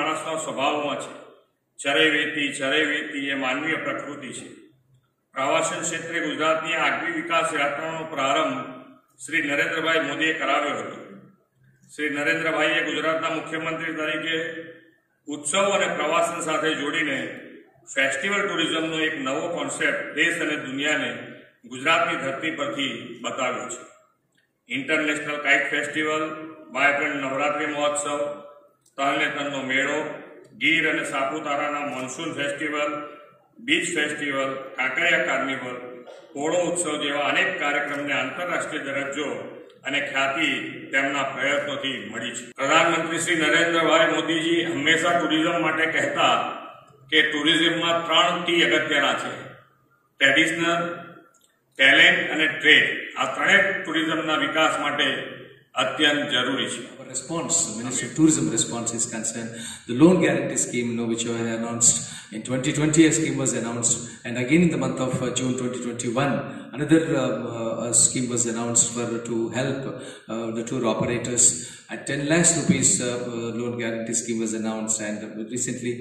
માણસનો સ્વભાવમાં છે. ચરેવેતી એ માનવીય પ્રકૃતિ છે. પ્રવાસન ક્ષેત્રે ગુજરાતની આગવી વિકાસ યાત્રાનો પ્રારંભ શ્રી નરેન્દ્રભાઈ મોદીએ કરાવ્યો હતો. શ્રી નરેન્દ્રભાઈએ ગુજરાતના મુખ્યમંત્રી તરીકે ઉત્સવ અને પ્રવાસન સાથે જોડીને ફેસ્ટિવલ ટુરિઝમનો એક નવો કોન્સેપ્ટ દેશ અને દુનિયાને ગુજરાતની ધરતી પરથી બતાવ્યો છે. International kite festival, vibrant Navratri મહોત્સવ, તરણેતરનો મેળો, ગીર અને સાપુતારાના monsoon festival, beach festival, Kankaria carnival, Polo ઉત્સવ જેવા અનેક કાર્યક્રમને આંતરરાષ્ટ્રીય દરજ્જો અને ખ્યાતિ તેમના પ્રયત્નોથી મળી છે. પ્રધાનમંત્રી શ્રી નરેન્દ્રભાઈ મોદીજી હંમેશા ટુરિઝમ માટે કહેતા કે ટુરિઝમમાં 3 T અગત્યના છે: ટ્રેડિશનલ, ટેલેન્ટ અને ટ્રેડ. આ ત્રણેય ટુરિઝમના વિકાસ માટે અત્યંત જરૂરી છે. Response, Ministry of Tourism response is concerned. The loan guarantee scheme, which was announced in 2020, a scheme was announced, and again in the month of June 2021, another scheme was announced to help the tour operators. At 10 lakhs rupees loan guarantee scheme was announced, and recently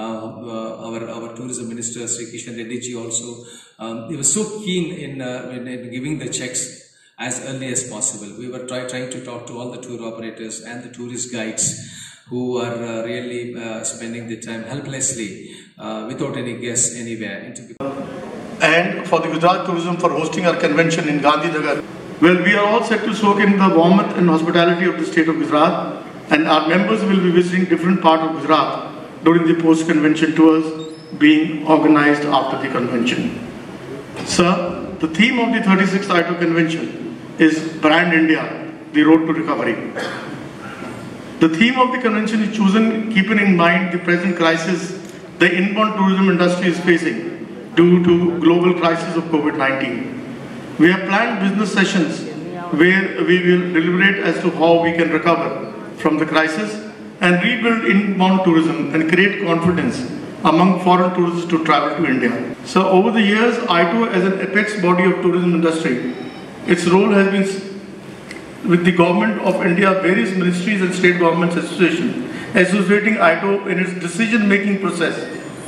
our tourism minister Sri Kishan Reddy ji also he was so keen in giving the checks as early as possible. We were trying to talk to all the tour operators and the tourist guides who are really spending their time helplessly without any guests anywhere. And for the Gujarat Tourism for hosting our convention in Gandhinagar. Well, we are all set to soak in the warmth and hospitality of the state of Gujarat, and our members will be visiting different parts of Gujarat during the post-convention tours being organized after the convention. Sir, the theme of the 36th ITO convention is Brand India, the road to recovery. The theme of the convention is chosen keeping in mind the present crisis the inbound tourism industry is facing due to global crisis of COVID-19. We have planned business sessions where we will deliberate as to how we can recover from the crisis and rebuild inbound tourism and create confidence among foreign tourists to travel to India. So over the years, ITO as an apex body of tourism industry, its role has been with the government of India, various ministries and state governments associating ITO in its decision-making process.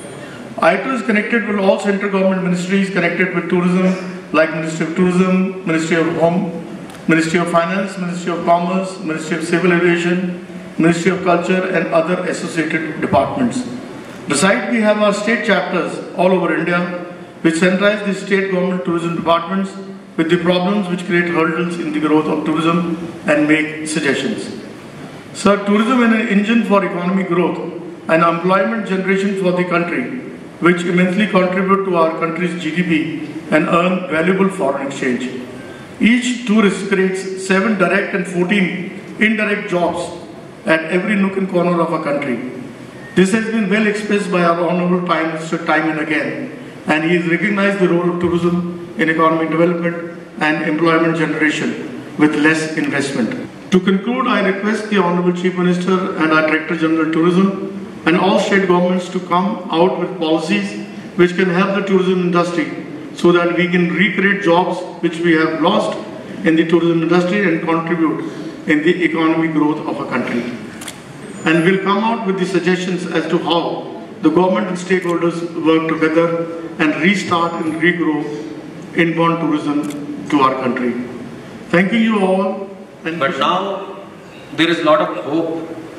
ITO is connected with all central government ministries connected with tourism, like Ministry of Tourism, Ministry of Home, Ministry of Finance, Ministry of Commerce, Ministry of Civil Aviation, Ministry of Culture and other associated departments. Besides, we have our state chapters all over India, which centralize the state government tourism departments with the problems which create hurdles in the growth of tourism and make suggestions. Sir, tourism is an engine for economic growth and employment generation for the country, which immensely contribute to our country's GDP and earn valuable foreign exchange. Each tourist creates 7 direct and 14 indirect jobs at every nook and corner of our country. This has been well expressed by our Honorable Prime Minister time and again, and he has recognized the role of tourism in economic development and employment generation with less investment. To conclude, I request the Honorable Chief Minister and our Director General Tourism and all state governments to come out with policies which can help the tourism industry so that we can recreate jobs which we have lost in the tourism industry and contribute in the economic growth of our country. And we'll come out with the suggestions as to how the government and stakeholders work together and restart and regrow inbound tourism to our country. Thanking you all. But now there is a lot of hope.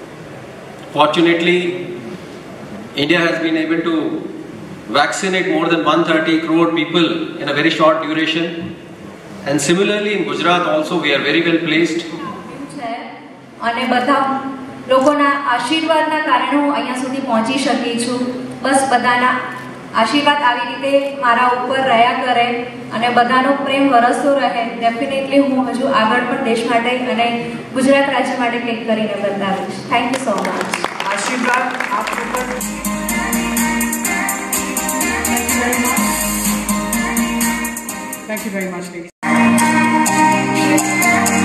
Fortunately, India has been able to vaccinate more than 130 crore people in a very short duration. And similarly in Gujarat also we are very well placed. અને બધા લોકોના આશીર્વાદના કારણે હું અહીંયા સુધી પહોંચી શકી છું. બસ બધાના આશીર્વાદ આવી રીતે મારા ઉપર રહ્યા કરે અને બધાનો પ્રેમ વરસતો રહે. ડેફિનેટલી હું હજુ આગળ પણ દેશ માટે અને ગુજરાત રાજ્ય માટે કંઈક કરીને બતાવીશ. Thank you so much. આશીર્વાદ આપકો પણ. Thank you very much, ladies.